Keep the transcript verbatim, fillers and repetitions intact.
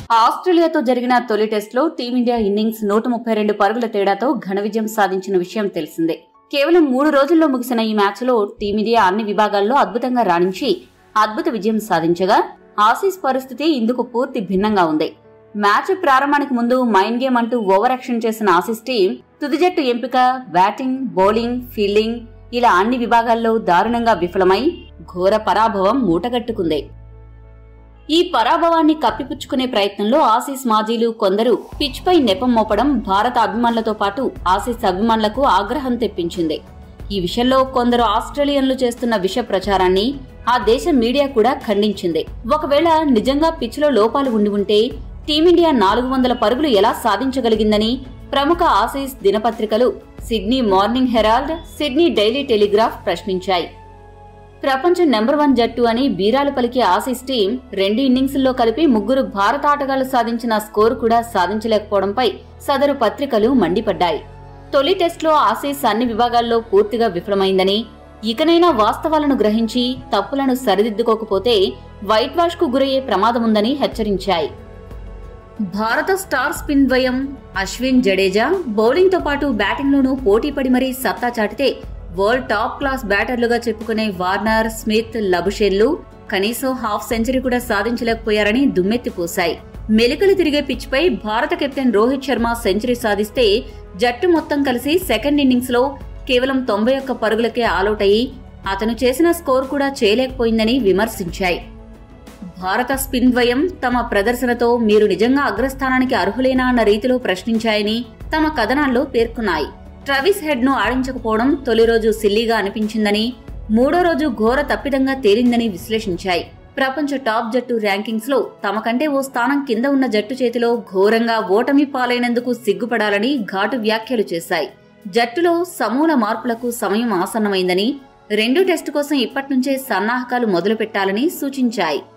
ఆస్ట్రేలియాతో జరిగిన తొలి టెస్టులో టీమిండియా ఇన్నింగ్స్ నూట ముప్పై రెండు పరుగుల తేడాతో ఘన విజయం సాధించిన విషయం తెలిసిందే. కేవలం మూడు రోజుల్లో ముగిసిన ఈ మ్యాచ్లో టీమిండియా అన్ని విభాగాల్లో అద్భుతంగా రాణించి అద్భుత విజయం సాధించగా ఆసీస్ పరిస్థితి ఇందుకు పూర్తి భిన్నంగా ఉంది. మ్యాచ్ ప్రారంభానికి ముందు మైండ్ గేమ్ అంటూ ఓవర్ యాక్షన్ చేసిన ఆసీస్ టీం తుది జట్టు ఎంపిక, బ్యాటింగ్, బౌలింగ్, ఫీల్డింగ్ ఇలా అన్ని విభాగాల్లో దారుణంగా విఫలమై ఘోర పరాభవం మూటగట్టుకుంది. ఈ పరాభవాన్ని కప్పిపుచ్చుకునే ప్రయత్నంలో ఆసీస్ మాజీలు కొందరు పిచ్ పై నెపం మోపడం భారత అభిమానులతో పాటు ఆసీస్ అభిమానులకు ఆగ్రహం తెప్పించింది. ఈ విషయంలో కొందరు ఆస్ట్రేలియన్లు చేస్తున్న విష ప్రచారాన్ని ఆ దేశ మీడియా కూడా ఖండించింది. ఒకవేళ నిజంగా పిచ్ లో లోపాలు ఉండి ఉంటే టీమిండియా నాలుగు వందల పరుగులు ఎలా సాధించగలిగిందని ప్రముఖ ఆసీస్ దినపత్రికలు Sydney Morning Herald, Sydney Daily Telegraph ప్రశ్నించాయి. ప్రపంచ నెంబర్ వన్ జట్టు అని బీరాలు పలికే ఆసీస్ టీం రెండు ఇన్నింగ్స్ల్లో కలిపి ముగ్గురు భారత ఆటగాళ్లు సాధించిన స్కోరు కూడా సాధించలేకపోవడంపై సదరు పత్రికలు మండిపడ్డాయి. తొలి టెస్టులో ఆసీస్ అన్ని విభాగాల్లో పూర్తిగా విఫలమైందని, ఇకనైనా వాస్తవాలను గ్రహించి తప్పులను సరిదిద్దుకోకపోతే వైట్ వాష్ కు గురయ్యే ప్రమాదముందని హెచ్చరించాయి. భారత స్టార్ స్పిన్ ద్వయం అశ్విన్, జడేజా బౌలింగ్ తో పాటు బ్యాటింగ్ లోనూ పోటీపడి మరీ సత్తా చాటితే వరల్డ్ టాప్ క్లాస్ బ్యాటర్లుగా చెప్పుకునే వార్నర్, స్మిత్, లబుషేన్లు కనీసం హాఫ్ సెంచరీ కూడా సాధించలేకపోయారని దుమ్మెత్తిపోశాయి. మెలికలు తిరిగే పిచ్ పై భారత కెప్టెన్ రోహిత్ శర్మ సెంచరీ సాధిస్తే జట్టు మొత్తం కలిసి సెకండ్ ఇన్నింగ్స్ లో కేవలం తొంభై ఒక్క పరుగులకే ఆలౌట్ అయ్యి అతను చేసిన స్కోర్ కూడా చేయలేకపోయిందని విమర్శించాయి. భారత స్పిన్ ద్వయం తమ ప్రదర్శనతో మీరు నిజంగా అగ్రస్థానానికి అర్హులేనా అన్న రీతిలో ప్రశ్నించాయని తమ కథనాల్లో పేర్కొన్నాయి. ట్రావిస్ హెడ్ ను ఆడించకపోవడం తొలి రోజు సిల్లీగా అనిపించిందని, మూడో రోజు ఘోర తప్పిదంగా తేలిందని విశ్లేషించాయి. ప్రపంచ టాప్ జట్టు ర్యాంకింగ్స్ లో తమకంటే ఓ స్థానం కింద ఉన్న జట్టు చేతిలో ఘోరంగా ఓటమి పాలైనందుకు సిగ్గుపడాలని ఘాటు వ్యాఖ్యలు చేశాయి. జట్టులో సమూల మార్పులకు సమయం ఆసన్నమైందని, రెండో టెస్టు కోసం ఇప్పట్నుంచే సన్నాహకాలు మొదలుపెట్టాలని సూచించాయి.